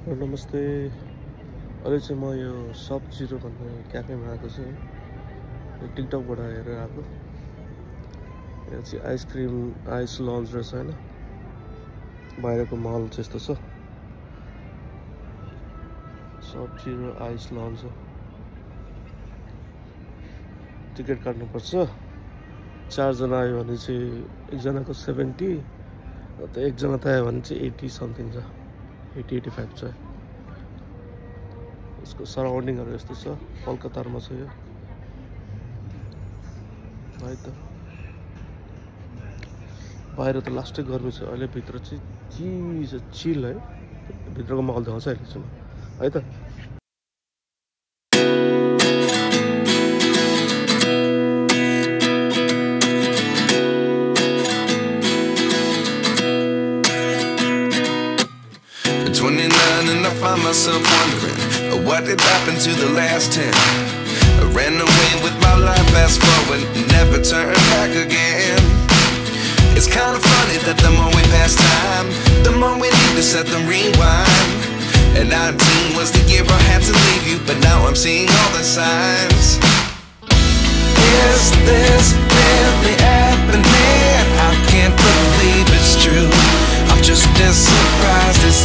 नमस्ते। अहिले चाहिँ म यो सब0 भन्ने क्याफेमा आएको छु है। यो टिकटकबाट हेरेर आएको। यहाँ चाहिँ आइसक्रिम आइस लन्च रहेछ हैन। बाहिरको महल जस्तो छ। सब0 आइस लन्च हो। टिकट काट्नुपर्छ। 4 जना आयो भने चाहिँ एकजनाको 70, त एकजना त आयो भने चाहिँ 80 समथिङ छ। 80-85 छ। यसको सराउन्डिङहरु यस्तो छ। कलकत्तामा छ यो है त। बाहिर त लास्टै गर्मी छ। अहिले भित्र चाहिँ चिल है। भित्रको माहौल देखाउँछ अहिले चाहिँ है त। And I find myself wondering what did happen to the last 10. I ran away with my life, fast forward, never turn back again. It's kind of funny that the more we pass time, the more we need to set them rewind. And 19 was the year I had to leave you, but now I'm seeing all the signs. Is this really happening? I can't believe it's true. I'm just as surprised as